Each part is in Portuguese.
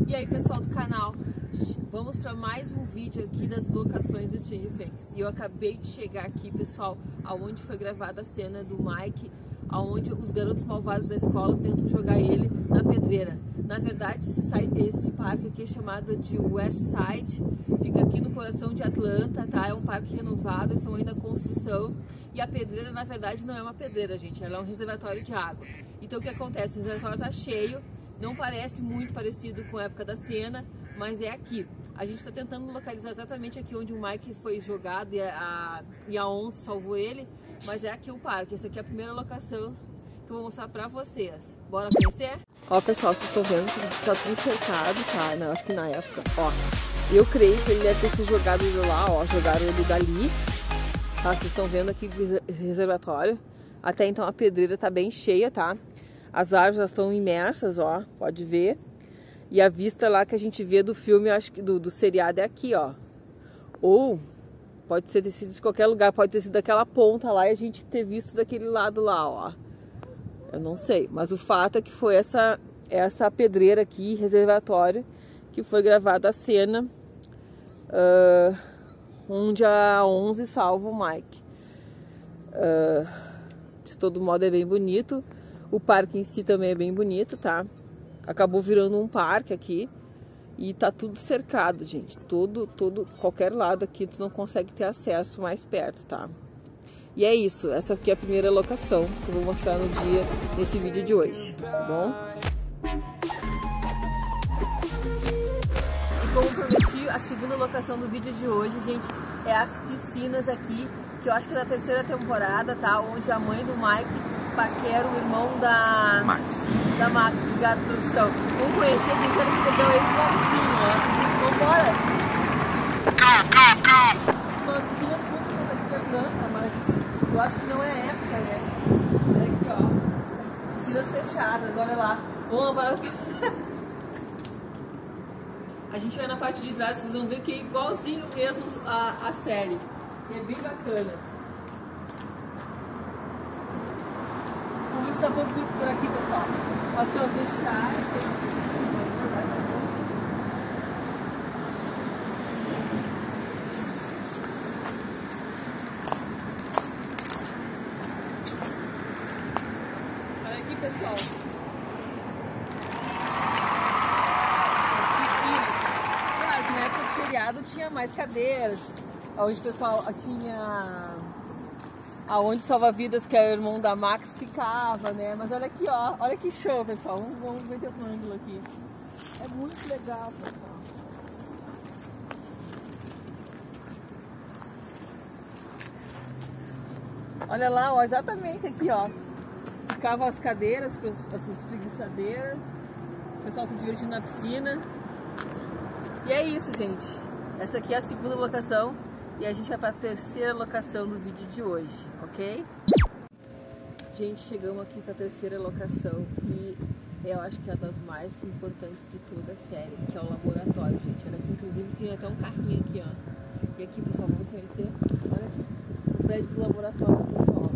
E aí, pessoal do canal, vamos para mais um vídeo aqui das locações do Stranger Things. E eu acabei de chegar aqui, pessoal, aonde foi gravada a cena do Mike, aonde os garotos malvados da escola tentam jogar ele na pedreira. Na verdade, esse parque aqui é chamado de West Side, fica aqui no coração de Atlanta, tá? É um parque renovado, estão ainda em construção. E a pedreira, na verdade, não é uma pedreira, gente, ela é um reservatório de água. Então o que acontece? O reservatório tá cheio. Não parece muito parecido com a época da cena, mas é aqui. A gente está tentando localizar exatamente aqui onde o Mike foi jogado e a onça salvou ele, mas é aqui o parque. Essa aqui é a primeira locação que eu vou mostrar pra vocês. Bora conhecer? Ó, pessoal, vocês estão vendo que tá tudo cercado, tá? Não, acho que na época, ó. Eu creio que ele deve ter se jogado de lá, ó. Jogaram ele dali, tá? Vocês estão vendo aqui o reservatório. Até então a pedreira tá bem cheia, tá? As árvores estão imersas, ó, pode ver. E a vista lá que a gente vê do filme, acho que do seriado é aqui, ó. Ou pode ter sido de qualquer lugar, pode ter sido daquela ponta lá e a gente ter visto daquele lado lá, ó. Eu não sei, mas o fato é que foi essa pedreira aqui, reservatório, que foi gravada a cena onde a 11 salva o Mike. De todo modo é bem bonito. O parque em si também é bem bonito, tá? Acabou virando um parque aqui e tá tudo cercado, gente. Qualquer lado aqui tu não consegue ter acesso mais perto, tá? E é isso, essa aqui é a primeira locação que eu vou mostrar nesse vídeo de hoje, tá bom? E como prometi, a segunda locação do vídeo de hoje, gente, é as piscinas aqui, que eu acho que é da terceira temporada, tá? Onde a mãe do Mike paquera o irmão da Max. Obrigado, produção. Vamos conhecer, gente, olha que legal, é igualzinho, ó. Vambora! São as piscinas públicas aqui de Atlanta, mas eu acho que não é época, né? Olha aqui, ó. Piscinas fechadas, olha lá. Vamos lá. A gente vai na parte de trás, vocês vão ver que é igualzinho mesmo a série. E é bem bacana. Vamos estar por aqui, pessoal. Aqui os vestiários. Olha aqui, pessoal. As piscinas. Claro que na época do feriado tinha mais cadeiras. Onde o pessoal tinha... Aonde salva-vidas, que é o irmão da Max, ficava, né? Mas olha aqui, ó. Olha que show, pessoal. Vamos ver de outro ângulo aqui. É muito legal, pessoal. Olha lá, ó. Exatamente aqui, ó. Ficavam as cadeiras, as espreguiçadeiras. O pessoal se divertindo na piscina. E é isso, gente. Essa aqui é a segunda locação. E a gente vai para a terceira locação do vídeo de hoje, ok? Gente, chegamos aqui com a terceira locação e eu acho que é uma das mais importantes de toda a série, que é o laboratório, gente. Olha aqui, inclusive tem até um carrinho aqui, ó. E aqui, pessoal, vamos conhecer. Olha aqui, o prédio do laboratório, pessoal.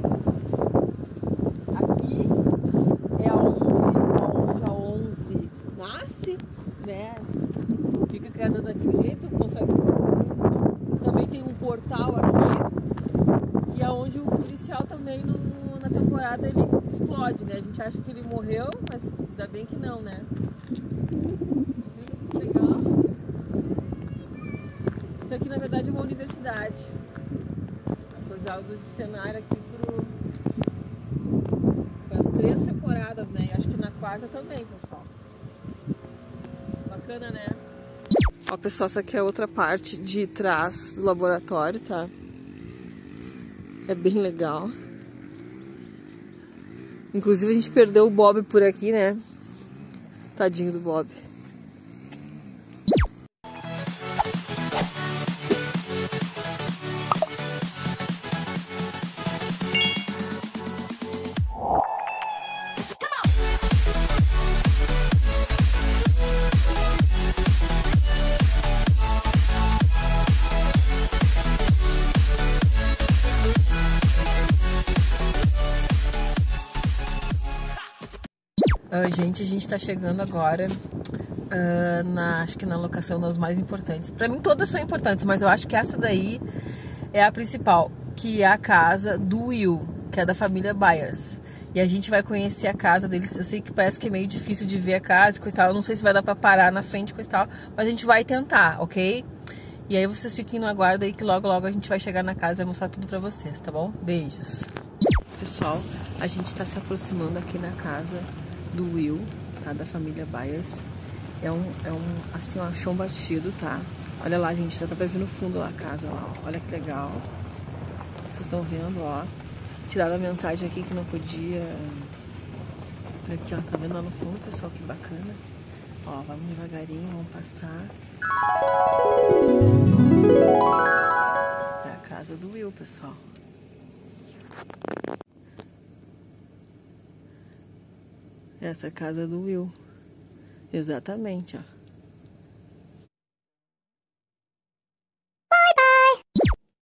Aqui é onde a 11 nasce, né? Fica criada daquele jeito, consegue... Também tem um portal aqui, e é onde o policial também na temporada ele explode, né? A gente acha que ele morreu, mas ainda bem que não, né? Legal. Isso aqui na verdade é uma universidade. Foi usado de cenário aqui para as 3 temporadas, né? E acho que na 4ª também, pessoal. Bacana, né? Ó, pessoal, essa aqui é outra parte de trás do laboratório, tá? É bem legal. Inclusive a gente perdeu o Bob por aqui, né? Tadinho do Bob. Gente, a gente tá chegando agora acho que na locação das mais importantes. Pra mim todas são importantes, mas eu acho que essa daí é a principal, que é a casa do Will, que é da família Byers. E a gente vai conhecer a casa deles. Eu sei que parece que é meio difícil de ver a casa e coisa e tal. Eu não sei se vai dar pra parar na frente e coisa e tal, mas a gente vai tentar, ok? E aí vocês fiquem no aguardo aí que logo logo a gente vai chegar na casa e vai mostrar tudo pra vocês, tá bom? Beijos! Pessoal, a gente tá se aproximando aqui na casa do Will, tá? Da família Byers. É um assim, ó, chão batido, tá? Olha lá, gente, dá pra ver no fundo lá a casa, lá, ó. Olha que legal. Vocês estão vendo, ó. Tiraram a mensagem aqui que não podia. Olha aqui, ó, tá vendo lá no fundo, pessoal, que bacana. Ó, vamos devagarinho, vamos passar. É a casa do Will, pessoal. Essa é a casa do Will. Exatamente, ó.